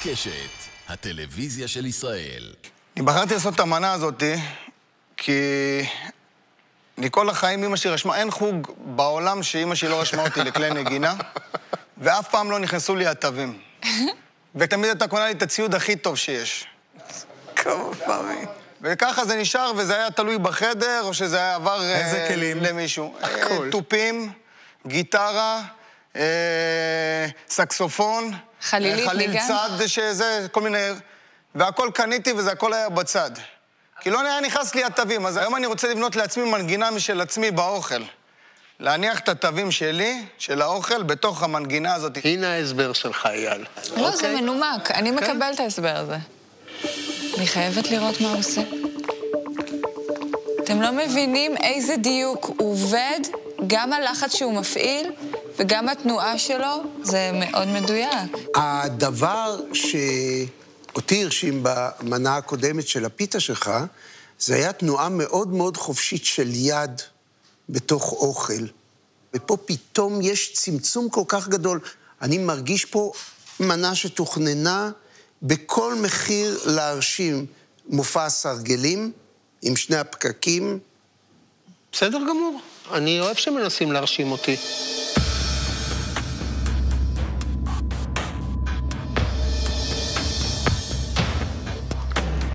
קשת, הטלוויזיה של ישראל. אני בחרתי לעשות את המנה הזאת, כי אני כל החיים אמא שלי רשמה, אין חוג בעולם שאמא שלי לא רשמה אותי לכלי נגינה, ואף פעם לא נכנסו לי הטבים. ותמיד אתה קונה לי את הציוד הכי טוב שיש. כמה פעמים. וככה זה נשאר, וזה היה תלוי בחדר, או שזה היה עבר איזה כלים? למישהו. הכל. טופים, גיטרה, סקסופון, חלילית חליל ניגן. צד, שזה, כל מיני... והכל קניתי, וזה הכל היה בצד. כי לא היה נכנס לי הטבים, אז היום אני רוצה לבנות לעצמי מנגינה משל עצמי באוכל. להניח את הטבים שלי, של האוכל, בתוך המנגינה הזאת. הנה ההסבר שלך, אייל. לא, זה מנומק. אני מקבל את ההסבר הזה. אני חייבת לראות מה הוא עושה. אתם לא מבינים איזה דיוק הוא עובד, גם הלחץ שהוא מפעיל, וגם התנועה שלו, זה מאוד מדויק. הדבר שאותי הרשים במנה הקודמת של הפיתה שלך, זה היה תנועה מאוד מאוד חופשית של יד בתוך אוכל. ופה פתאום יש צמצום כל כך גדול. אני מרגיש פה מנה שתוכננה בכל מחיר להרשים מופע סרגלים, עם שני הפקקים. בסדר גמור. אני אוהב שמנסים להרשים אותי.